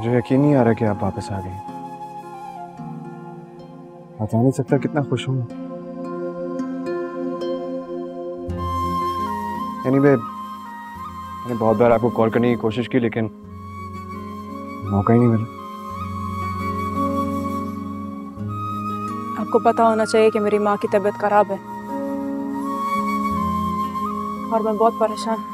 मुझे यकीन नहीं आ रहा कि आप वापस आ गए। बता नहीं सकता कितना खुश हूँ। एनीवे, मैंने बहुत बार आपको कॉल करने की कोशिश की लेकिन मौका ही नहीं मिला। आपको पता होना चाहिए कि मेरी माँ की तबीयत खराब है और मैं बहुत परेशान।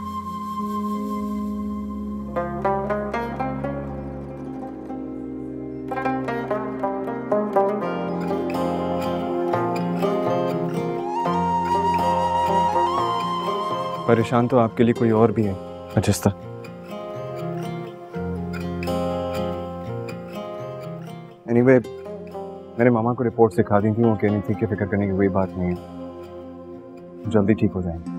परेशान तो आपके लिए कोई और भी है खजिस्ता। एनीवे, मेरे मामा को रिपोर्ट सिखा दी थी, वो कह रही थी कि फिक्र करने की कोई बात नहीं है, जल्दी ठीक हो जाएंगे।